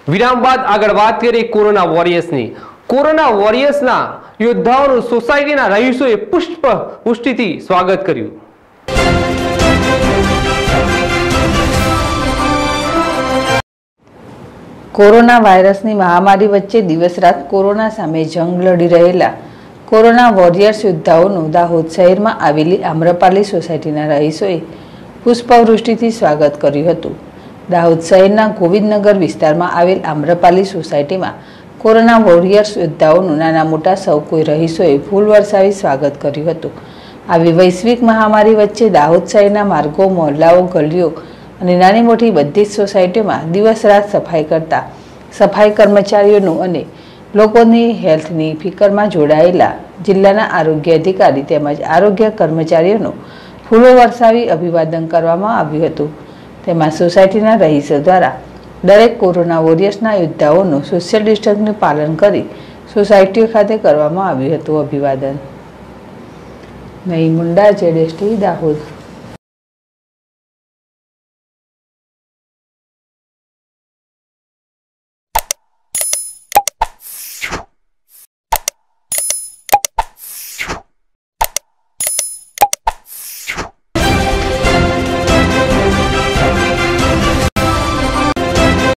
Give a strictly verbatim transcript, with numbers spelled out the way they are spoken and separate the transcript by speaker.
Speaker 1: વિરામ બાદ આગળ વાત કરીએ કોરોના વોરિયર્સની। કોરોના વોરિયર્સના યોદ્ધાઓનું સોસાયટીના રહીશોએ પુષ્પ પુષ્ટિથી સ્વાગત કર્યું।
Speaker 2: કોરોના વાયરસની મહામારી વચ્ચે દિવસ રાત કોરોના સામે જંગ લડી રહેલા કોરોના વોરિયર્સ યોદ્ધાઓનું દાહોદ શહેરમાં આવેલી આમ્રપાલી સોસાયટીના રહીશોએ પુષ્પવૃષ્ટિથી સ્વાગત કર્યું હતું। દાહોદ શહેરના ગોવિંદનગર વિસ્તારમાં આવેલ આમ્રપાલી સોસાયટીમાં કોરોના વોરિયર્સ યોદ્ધાઓનું નાના મોટા સૌ કોઈ રહીશોએ ફૂલ વરસાવી સ્વાગત કર્યું હતું। આવી વૈશ્વિક મહામારી વચ્ચે દાહોદ શહેરના માર્ગો, મહોલ્લાઓ, ગલીઓ અને નાની મોટી બધી જ સોસાયટીઓમાં દિવસ રાત સફાઈ કરતા સફાઈ કર્મચારીઓનું અને લોકોની હેલ્થની ફિકરમાં જોડાયેલા જિલ્લાના આરોગ્ય અધિકારી તેમજ આરોગ્ય કર્મચારીઓનું ફૂલો વરસાવી અભિવાદન કરવામાં આવ્યું હતું। તેમાં સોસાયટીના રહીશો દ્વારા દરેક કોરોના વોરિયર્સના યોદ્ધાઓનું સોશિયલ ડિસ્ટન્સનું પાલન કરી સોસાયટીઓ ખાતે કરવામાં આવ્યું હતું અભિવાદન। નઈ મુંડા, જેડેસટી, દાહોદ।